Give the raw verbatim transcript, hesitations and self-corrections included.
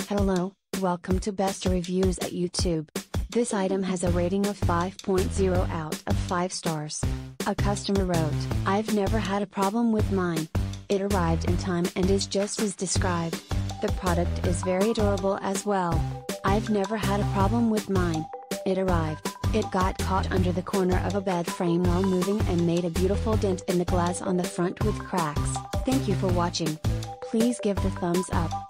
Hello, welcome to Best Reviews at YouTube. This item has a rating of five point zero out of five stars. A customer wrote, "I've never had a problem with mine. It arrived in time and is just as described. The product is very durable as well. I've never had a problem with mine. It arrived, it got caught under the corner of a bed frame while moving and made a beautiful dent in the glass on the front with cracks." Thank you for watching. Please give the thumbs up.